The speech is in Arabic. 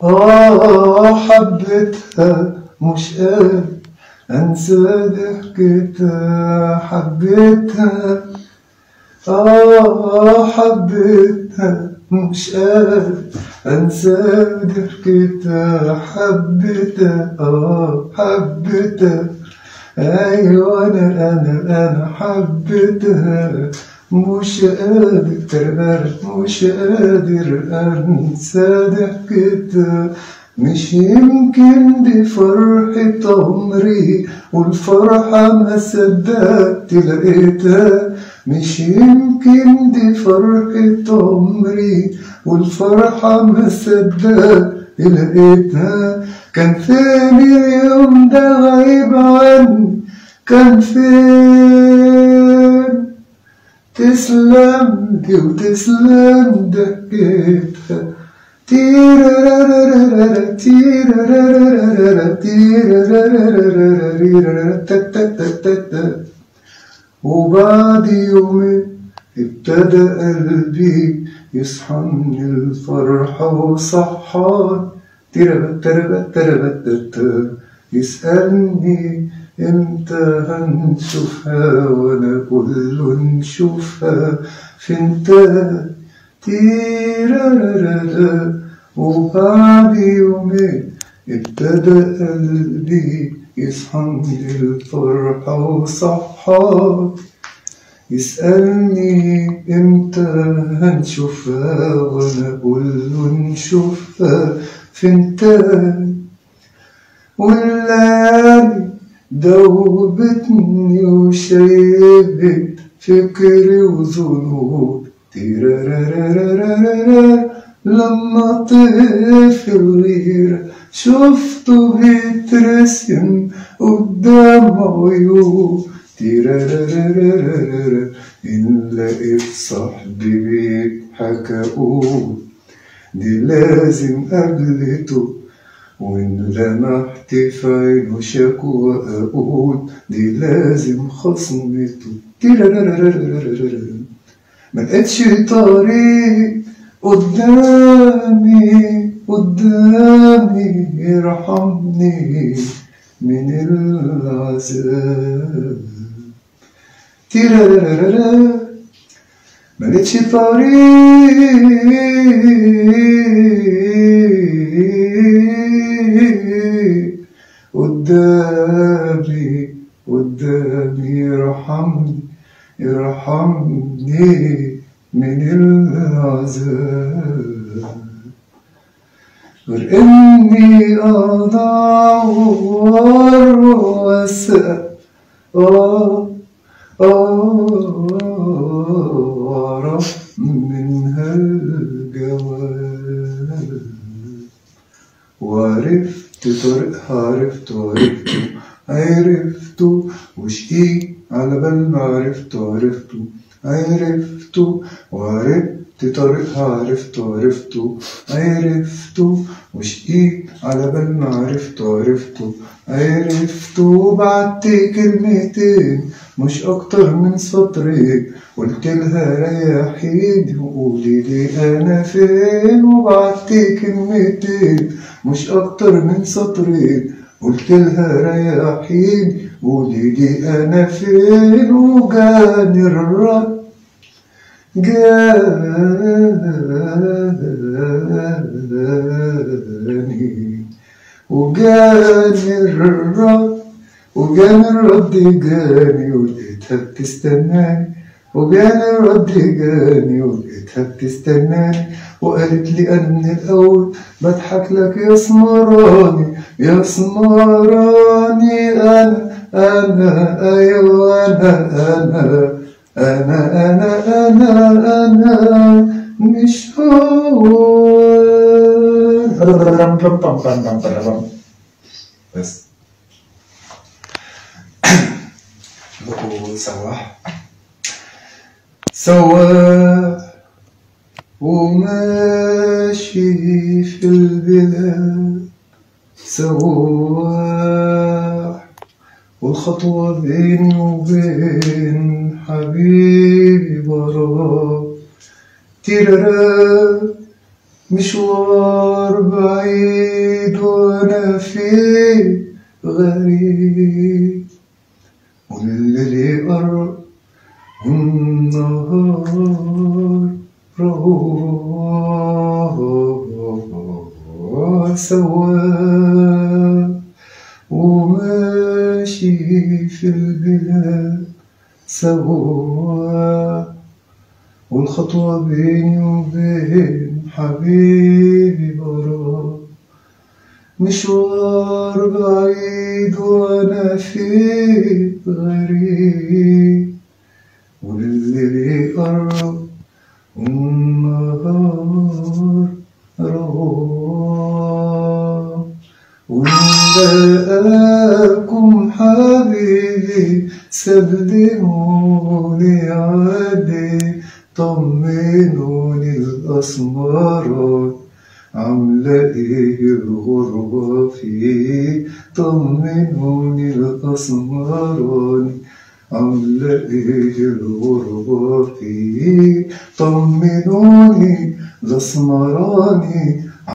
حبيتها مش قادر انسى ضحكتها، حبيتها حبيتها مش قادر انسى ضحكتها، حبيتها حبيتها ايوه انا حبيتها مش قادر مش قادر انسى ضحكتها. مش يمكن دي فرحة عمري والفرحة ما صدقت لقيتها، مش يمكن دي فرحة عمري والفرحة ما صدقت لقيتها. كان فين اليوم ده غايب عني، كان فين؟ تسلم دي وتسلم ضحكتها. تيرارارارارا تيرارارارارا تيرارارارارا. وبعد يومين ابتدى قلبي يصحى من الفرحة وصحان يسألني امتى هنشوفها وانا اقول له نشوفها فين تيرارارارا. وبعد يومين ابتدى قلبي يصحى من الفرحة وصحان يسألني امتى هنشوفها وانا اقول له نشوفها فين تاني. والليالي دوبتني وشيبت فكري وظنون تيرارارارارا. لما طيف الغيرة شفته بيترسم قدام عيون تيرارارارارا. إن لقيت صاحبي بيضحك أقول دي لازم قابلته، وإن لمحت في عينه شكوى أقول دي لازم خصمته تيرارارارارا. ملقتش طريق قدامي يرحمني من العذاب تيرارارارا. ملقتش طريق قدامي يرحمني من العذاب، غير إني أدور وأسأل أعرف منها الجواب. وعرفت طريقها عرفته وشقيت على بال ما عرفته وعرفت طريقها عرفته وشقيت على بال ما عرفته وبعت كلمتين مش اكتر من سطرين قلت لها ريحيني وقولي لي انا فين. وبعت كلمتين مش اكتر من سطرين قلت لها ريحيني قولي لي انا فين. وجاني الرد وجاني الرد جاني ولقيتها بتستناني ولقيتها بتستناني وقالت لي انا من الاول بضحك لك يا سمراني انا ايوه انا مش هو. بس بقول سواح وماشي في البلاد سواح، والخطوة بيني وبين حبيبي برا تيرارا. مشوار بعيد وأنا فيك غريب، والليل قرب والنهار روح سوا، وماشي في البلاد سوا، والخطوة بيني وبين حبيبي برا، مشوار بعيد وأنا فيك غريب، والليل قرب والنهار روح، ونداءكم حبيبي سلموني عليه، طمنوني الأسمرات عاملة ايه الغربة فيه، طمنوني الأسمراني عاملة ايه الغربة فيه، طمنوني الأسمراني